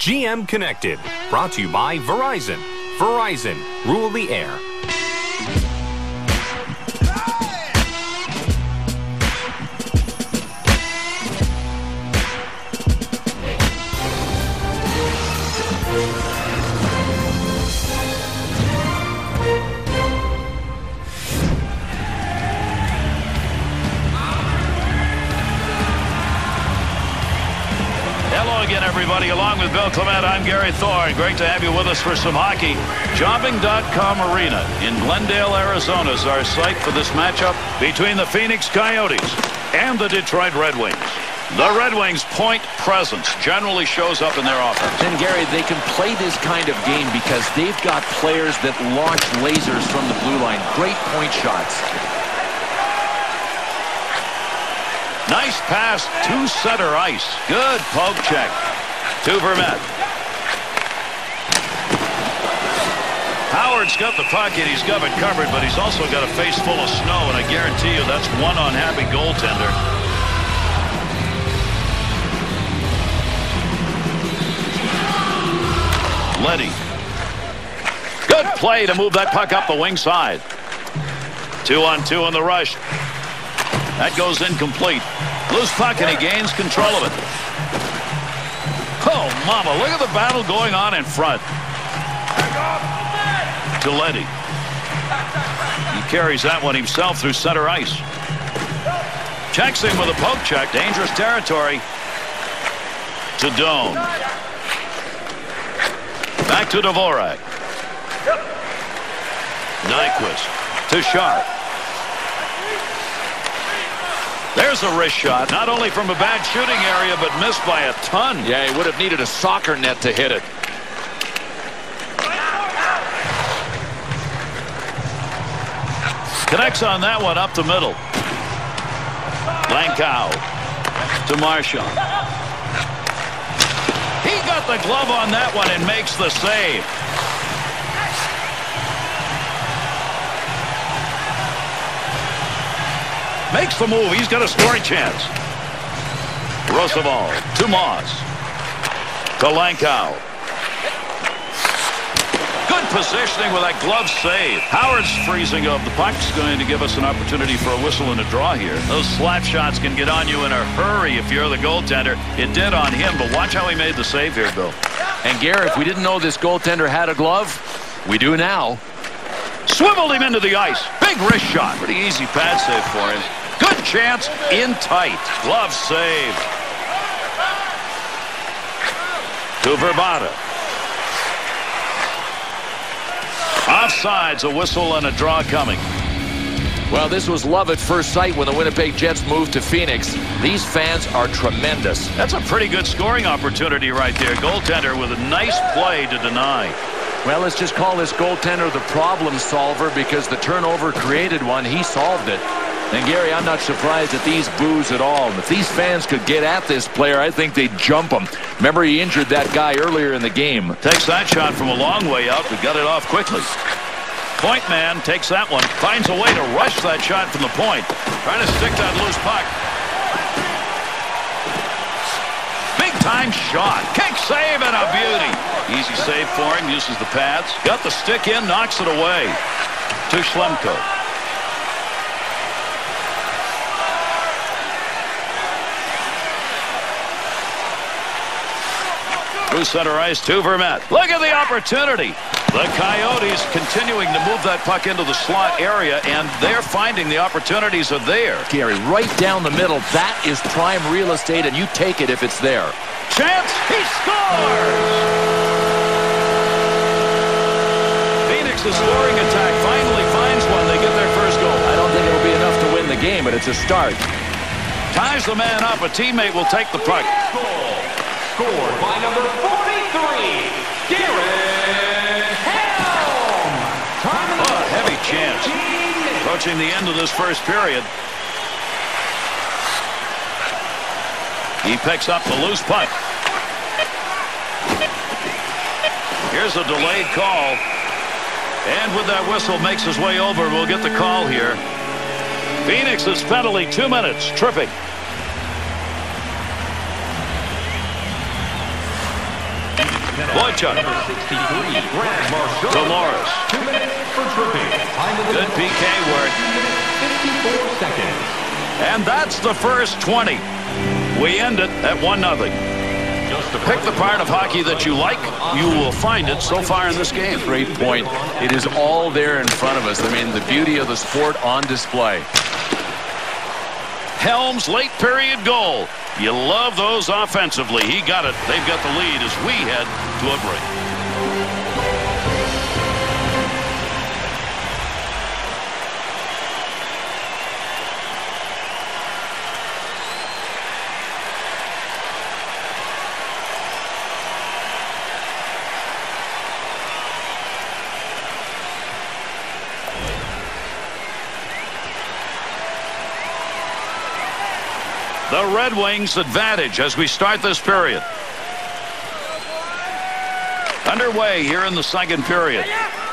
GM Connected, brought to you by Verizon. Verizon, rule the air. Everybody, along with Bill Clement, I'm Gary Thorne. Great to have you with us for some hockey. Jobing.com Arena in Glendale, Arizona is our site for this matchup between the Phoenix Coyotes and the Detroit Red Wings. The Red Wings' point presence generally shows up in their offense. And Gary, they can play this kind of game because they've got players that launch lasers from the blue line. Great point shots. Nice pass to center ice. Good poke check to Vermette. Howard's got the puck and he's got it covered, but he's also got a face full of snow, and I guarantee you that's one unhappy goaltender. Leddy. Good play to move that puck up the wing side. 2-on-2 in the rush. That goes incomplete. Loose puck and he gains control of it. Oh, mama, look at the battle going on in front. To Leddy. He carries that one himself through center ice. Checks him with a poke check. Dangerous territory. To Doan. Back to Dvorak. Nyquist to Sharp. There's a wrist shot, not only from a bad shooting area, but missed by a ton. Yeah, he would have needed a soccer net to hit it. Connects on that one up the middle. Langkow to Marchand. He got the glove on that one and makes the save. Makes the move. He's got a scoring chance. Roosevelt to Moss. To Langkow. Good positioning with that glove save. Howard's freezing up. The puck's going to give us an opportunity for a whistle and a draw here. Those slap shots can get on you in a hurry if you're the goaltender. It did on him, but watch how he made the save here, Bill. And Gary, if we didn't know this goaltender had a glove, we do now. Swiveled him into the ice. Big wrist shot. Pretty easy pad save for him. Good chance in tight. Glove save. To Verbata. Offsides, a whistle and a draw coming. Well, this was love at first sight when the Winnipeg Jets moved to Phoenix. These fans are tremendous. That's a pretty good scoring opportunity right there. Goaltender with a nice play to deny. Well, let's just call this goaltender the problem solver because the turnover created one. He solved it. And, Gary, I'm not surprised at these boos at all. If these fans could get at this player, I think they'd jump him. Remember, he injured that guy earlier in the game. Takes that shot from a long way out, but got it off quickly. Point man takes that one. Finds a way to rush that shot from the point. Trying to stick that loose puck. Big-time shot. Kick save and a beauty. Easy save for him. Uses the pads. Got the stick in. Knocks it away. To Schlemko. Through center ice to Vermette. Look at the opportunity. The Coyotes continuing to move that puck into the slot area, and they're finding the opportunities are there. Gary, right down the middle. That is prime real estate, and you take it if it's there. Chance. He scores! Phoenix's scoring attack finally finds one. They get their first goal. I don't think it'll be enough to win the game, but it's a start. Ties the man up. A teammate will take the puck. Scored by number 43, Garrett Helm. Oh, a heavy chance. Approaching the end of this first period. He picks up the loose puck. Here's a delayed call. And with that whistle makes his way over. We'll get the call here. Phoenix's penalty, 2 minutes. Tripping. Boychuk. Number 63, Grant Marshall. To Morris. 2 minutes for tripping. Time of the Good PK work. 54 seconds. And that's the first 20. We end it at 1-0. Pick the part of hockey that you like. You will find it so far in this game. Great point. It is all there in front of us. I mean, the beauty of the sport on display. Helms' late period goal. You love those offensively. He got it. They've got the lead as we head to a break. The Red Wings advantage as we start this period. Underway here in the second period.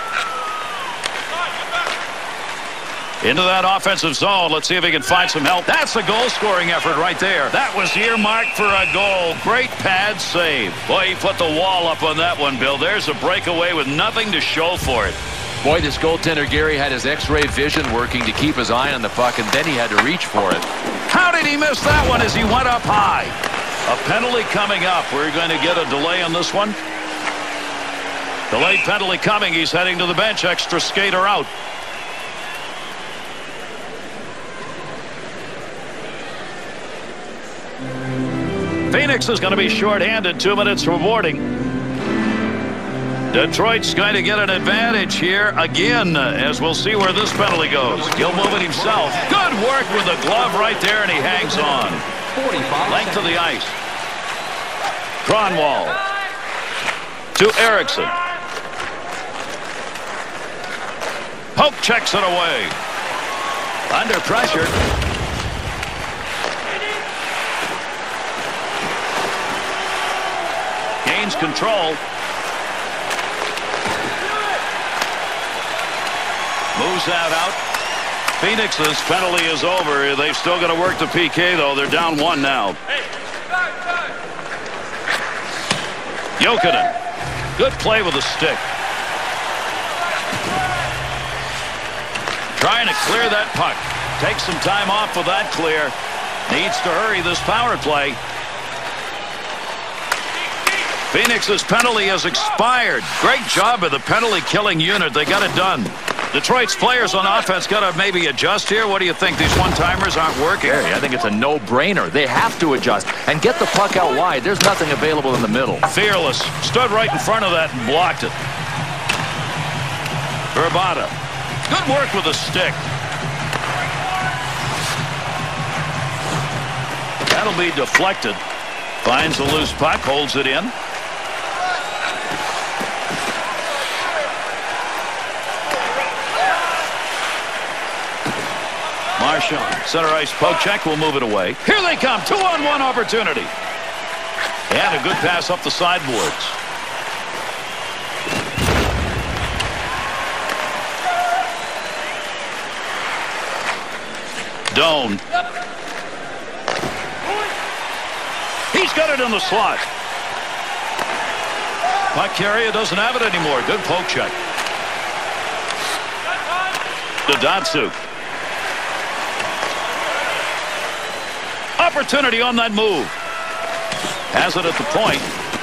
Into that offensive zone. Let's see if he can find some help. That's a goal-scoring effort right there. That was earmarked for a goal. Great pad save. Boy, he put the wall up on that one, Bill. There's a breakaway with nothing to show for it. Boy, this goaltender, Gary, had his X-ray vision working to keep his eye on the puck, and then he had to reach for it. How did he miss that one as he went up high? A penalty coming up. We're going to get a delay on this one. Delayed penalty coming. He's heading to the bench. Extra skater out. Phoenix is going to be shorthanded. 2 minutes rewarding. Detroit's going to get an advantage here again, as we'll see where this penalty goes. He'll move it himself. Good work with the glove right there, and he hangs on. Length of the ice. Kronwall to Erickson. Pope checks it away. Under pressure. Gains control. Moves that out. Phoenix's penalty is over. They've still got to work the PK, though. They're down 1 now. Jokinen. Good play with the stick. Trying to clear that puck. Takes some time off with that clear. Needs to hurry this power play. Phoenix's penalty has expired. Great job of the penalty killing unit. They got it done. Detroit's players on offense got to maybe adjust here. What do you think? These one-timers aren't working. I think it's a no-brainer. They have to adjust and get the puck out wide. There's nothing available in the middle. Fearless stood right in front of that and blocked it. Verbata. Good work with the stick. That'll be deflected. Finds the loose puck, holds it in. Marchand, center ice poke check, will move it away. Here they come, 2-on-1 opportunity. And a good pass up the sideboards. Doan. He's got it in the slot. Puck carrier doesn't have it anymore. Good poke check. To Datsyuk. Opportunity on that move. Has it at the point.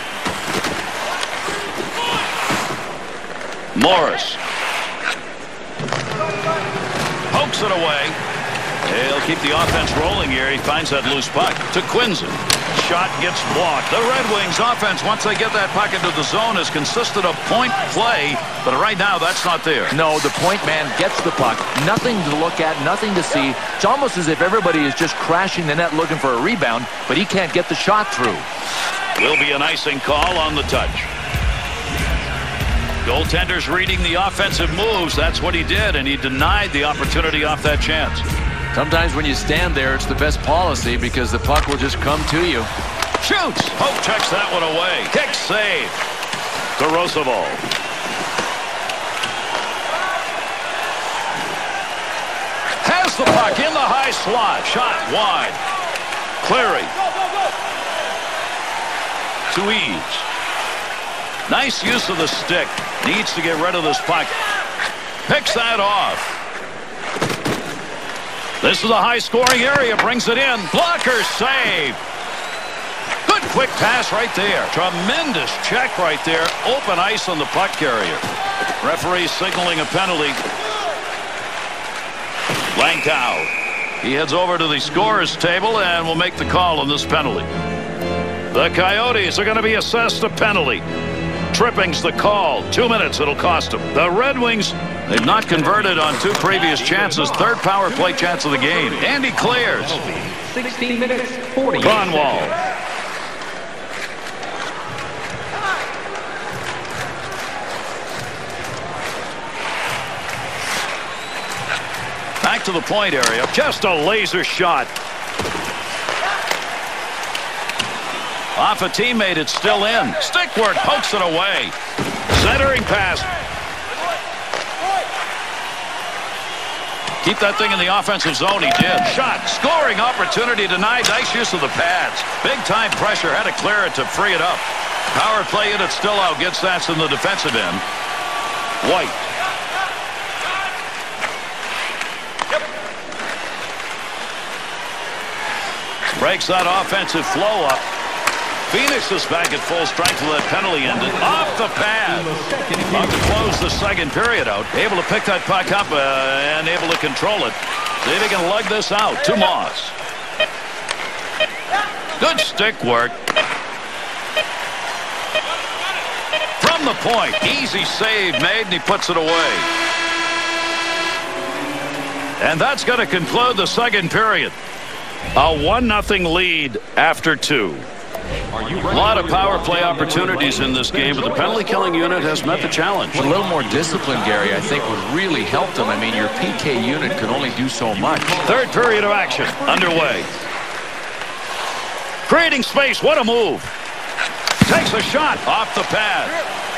Morris. Pokes it away. He'll keep the offense rolling here. He finds that loose puck to Quincy. Shot gets blocked. The Red Wings offense, once they get that puck into the zone, has consisted of point play, but right now that's not there. No, the point man gets the puck. Nothing to look at, nothing to see. It's almost as if everybody is just crashing the net looking for a rebound, but he can't get the shot through. Will be an icing call on the touch. Goaltender's reading the offensive moves. That's what he did, and he denied the opportunity off that chance. Sometimes when you stand there, it's the best policy because the puck will just come to you. Shoots! Pope checks that one away. Kick save to Roosevelt. Has the puck in the high slot. Shot wide. Cleary. To Eaves. Nice use of the stick. Needs to get rid of this puck. Picks that off. This is a high-scoring area. Brings it in. Blocker save. Good quick pass right there. Tremendous check right there. Open ice on the puck carrier. Referee signaling a penalty. Langkow. He heads over to the scorer's table and will make the call on this penalty. The Coyotes are going to be assessed a penalty. Tripping's the call. 2 minutes it'll cost them. The Red Wings, they've not converted on 2 previous chances. Third power play chance of the game. Andy clears. 16 minutes, 40 Kronwall. seconds. Back to the point area. Just a laser shot. Off a teammate, it's still in. Stick work, pokes it away. Centering pass. Keep that thing in the offensive zone. He did. Shot. Scoring opportunity denied. Nice use of the pads. Big time pressure. Had to clear it to free it up. Power play unit still out. Gets that in the defensive end. White. Breaks that offensive flow up. Phoenix is back at full strength with that penalty ended. Off the pad. About to close the second period out. Able to pick that puck up and able to control it. See if he can lug this out to Moss. Good stick work. From the point. Easy save made and he puts it away. And that's going to conclude the second period. A 1-0 lead after 2. A lot of power play opportunities in this game, but the penalty killing unit has met the challenge. A little more discipline, Gary, I think would really help them. I mean, your PK unit can only do so much. Third period of action underway. Creating space. What a move. Takes a shot off the pad.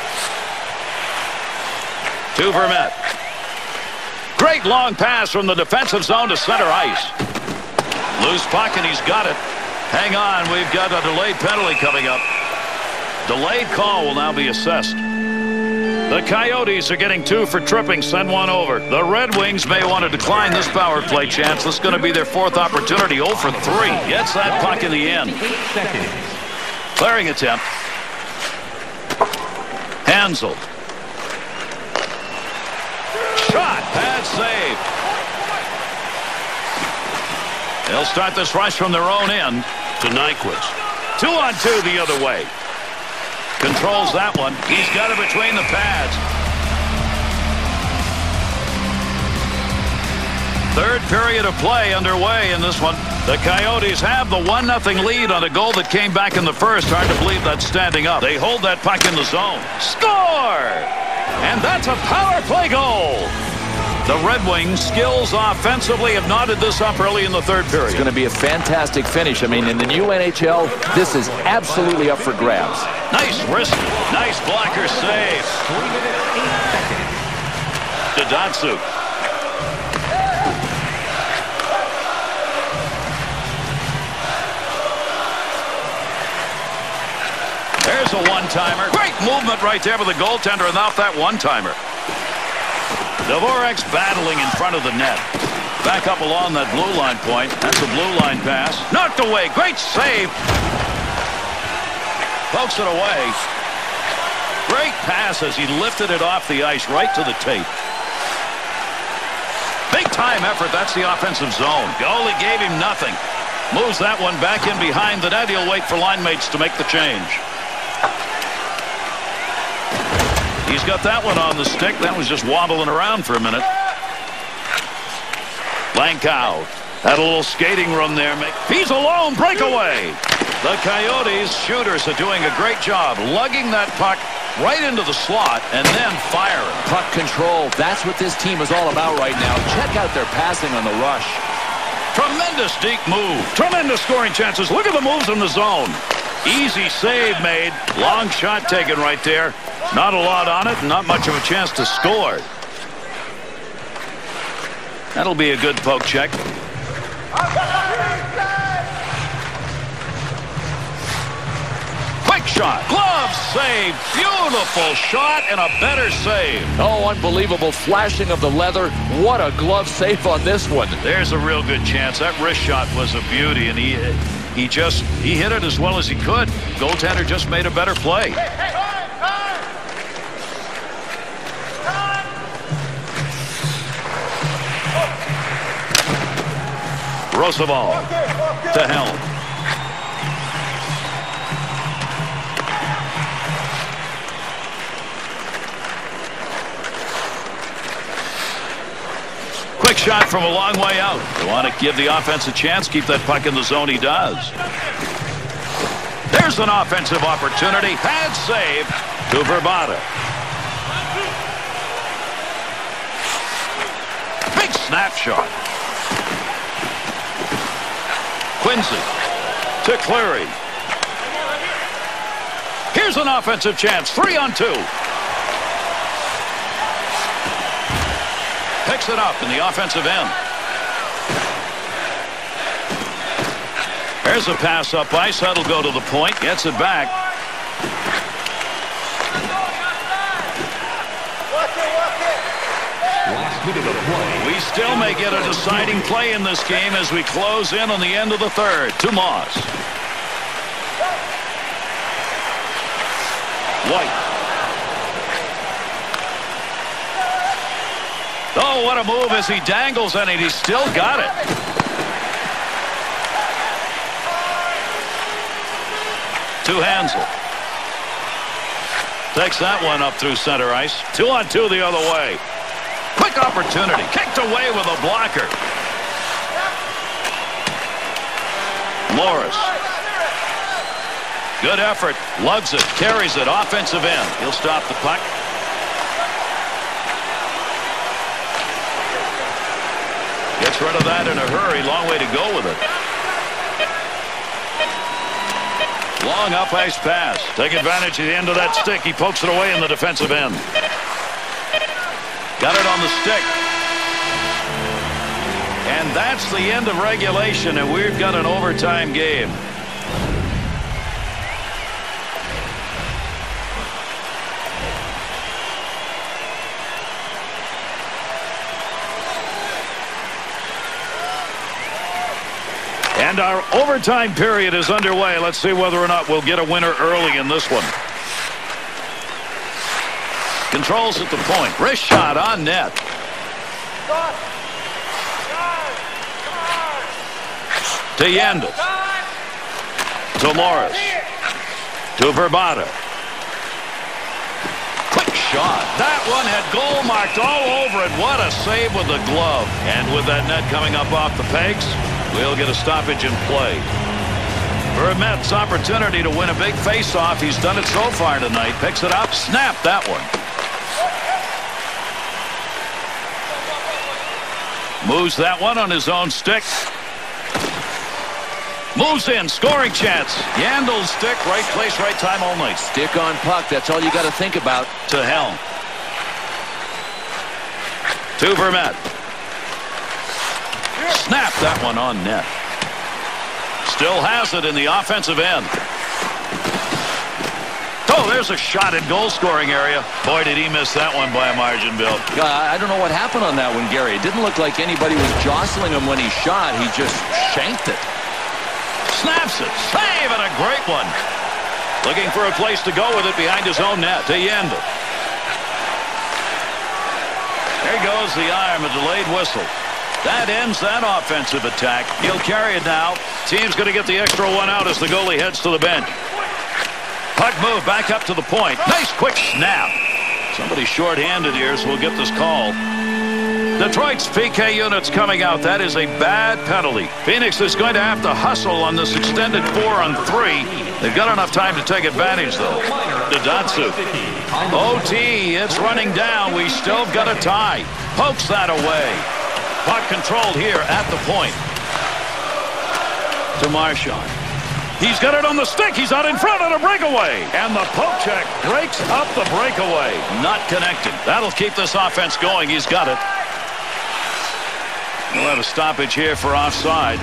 To Vermette. Great long pass from the defensive zone to center ice. Loose puck and he's got it. Hang on, we've got a delayed penalty coming up. Delayed call will now be assessed. The Coyotes are getting 2 for tripping, send 1 over. The Red Wings may want to decline this power play chance. This is going to be their 4th opportunity. 0 for 3. Gets that puck in the end. Clearing attempt. Hansel. Shot. Bad save. They'll start this rush from their own end to Nyquist. 2-on-2 the other way. Controls that one. He's got it between the pads. Third period of play underway in this one. The Coyotes have the 1-0 lead on a goal that came back in the first. Hard to believe that's standing up. They hold that puck in the zone. Score! And that's a power play goal. The Red Wings' skills offensively have knotted this up early in the third period. It's going to be a fantastic finish. I mean, in the new NHL, this is absolutely up for grabs. Nice wrist. Nice blocker save. 3 minutes, 8 seconds. To Datsuk. There's a one-timer. Great movement right there with the goaltender and off that one-timer. Dvorak's battling in front of the net. Back up along that blue line point. That's a blue line pass. Knocked away. Great save. Pokes it away. Great pass as he lifted it off the ice right to the tape. Big time effort. That's the offensive zone. Goalie gave him nothing. Moves that one back in behind the net. He'll wait for line mates to make the change. He's got that one on the stick. That was just wobbling around for a minute. Langkow had a little skating room there. He's alone. Breakaway. The Coyotes shooters are doing a great job lugging that puck right into the slot and then firing. Puck control. That's what this team is all about right now. Check out their passing on the rush. Tremendous deep move. Tremendous scoring chances. Look at the moves in the zone. Easy save made. Long shot taken right there. Not a lot on it. Not much of a chance to score. That'll be a good poke check. Quick shot. Glove save. Beautiful shot and a better save. Oh, unbelievable flashing of the leather. What a glove save on this one. There's a real good chance. That wrist shot was a beauty, and he hit it as well as he could. Goaltender just made a better play. Roosevelt to Helm. Quick shot from a long way out. They want to give the offense a chance, keep that puck in the zone. He does. There's an offensive opportunity. Bad save to Verbata. Big snapshot. Quincy to Cleary. Here's an offensive chance. 3-on-2. Picks it up in the offensive end. There's a pass up ice. That'll go to the point. Gets it back. We still may get a deciding play in this game as we close in on the end of the third. To Moss. White. Oh, what a move as he dangles on it. He's still got it. To Hansel. Takes that one up through center ice. 2-on-2 the other way. Quick opportunity. Kicked away with a blocker. Morris. Good effort. Lugs it. Carries it. Offensive end. He'll stop the puck. Gets rid of that in a hurry. Long way to go with it. Long up ice pass. Take advantage of the end of that stick. He pokes it away in the defensive end. Got it on the stick. And that's the end of regulation, and we've got an overtime game. And our overtime period is underway. Let's see whether or not we'll get a winner early in this one. Controls at the point. Wrist shot on net. To Yandel. To Morris. To Verbata. Quick shot. That one had goal marked all over it. What a save with the glove. And with that net coming up off the pegs, we'll get a stoppage in play. Vermette's opportunity to win a big face-off. He's done it so far tonight. Picks it up. Snap that one. Moves that one on his own stick. Moves in. Scoring chance. Yandel's stick. Right place, right time only. Stick on puck. That's all you got to think about. To Helm. To Vermette. Snap that one on net. Still has it in the offensive end. Oh, there's a shot at goal scoring area. Boy, did he miss that one by a margin, Bill. I don't know what happened on that one, Gary. It didn't look like anybody was jostling him when he shot. He just shanked it. Snaps it. Save, and a great one. Looking for a place to go with it behind his own net. To Yandel. There goes the arm, a delayed whistle. That ends that offensive attack. He'll carry it now. Team's going to get the extra one out as the goalie heads to the bench. Puck move back up to the point. Nice quick snap. Somebody short-handed here, so we'll get this call. Detroit's PK unit's coming out. That is a bad penalty. Phoenix is going to have to hustle on this extended 4-on-3. They've got enough time to take advantage, though. To Datsu. OT, it's running down. We still got a tie. Pokes that away. Puck controlled here at the point. To Marchand. He's got it on the stick. He's out in front on a breakaway. And the poke check breaks up the breakaway. Not connected. That'll keep this offense going. He's got it. We'll have a stoppage here for offside.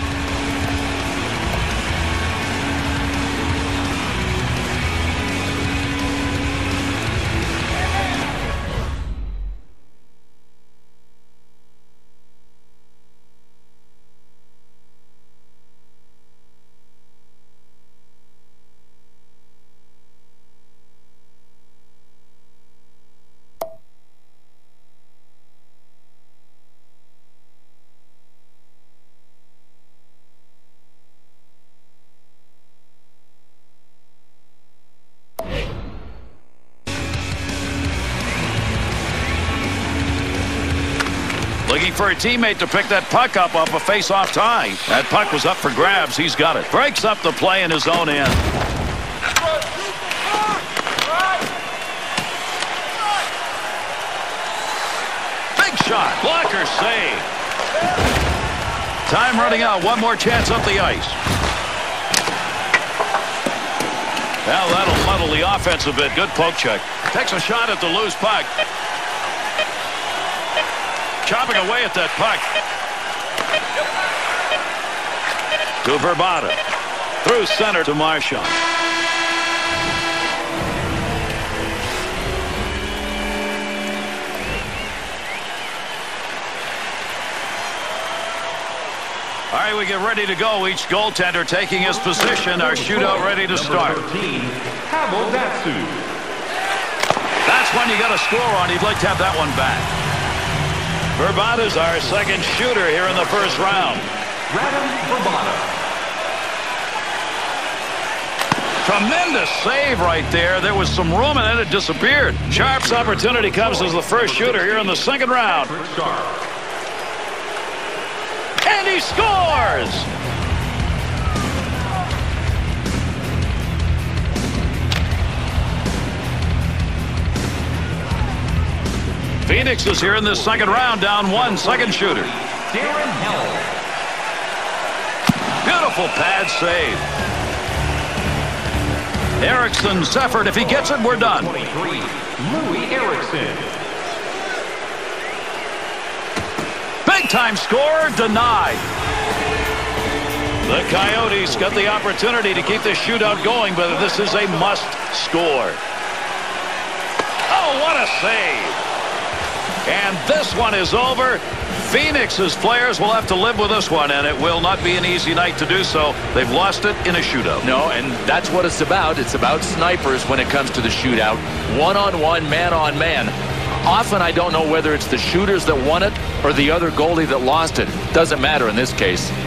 Looking for a teammate to pick that puck up off a face-off tie. That puck was up for grabs. He's got it. Breaks up the play in his own end. Big shot. Blocker save. Time running out. One more chance up the ice. Now that'll muddle the offense a bit. Good poke check. Takes a shot at the loose puck. Chopping away at that puck. To Verbata. Through center to Marchand. All right, we get ready to go. Each goaltender taking his position. Our shootout ready to start. That's one you got to score on. You'd like to have that one back. Verbata's our second shooter here in the first round. Tremendous save right there. There was some room and then it disappeared. Sharp's opportunity comes as the first shooter here in the second round. And he scores! Phoenix is here in this second round, down one. Second shooter. Darren Hell. Beautiful pad save. Eriksson's effort. If he gets it, we're done. 23, Louis Eriksson. Big time score, denied. The Coyotes got the opportunity to keep this shootout going, but this is a must score. Oh, what a save. And this one is over. Phoenix's players will have to live with this one, and it will not be an easy night to do so. They've lost it in a shootout. No, and that's what it's about. It's about snipers when it comes to the shootout. One-on-one, man-on-man. Often I don't know whether it's the shooters that won it or the other goalie that lost it. Doesn't matter in this case.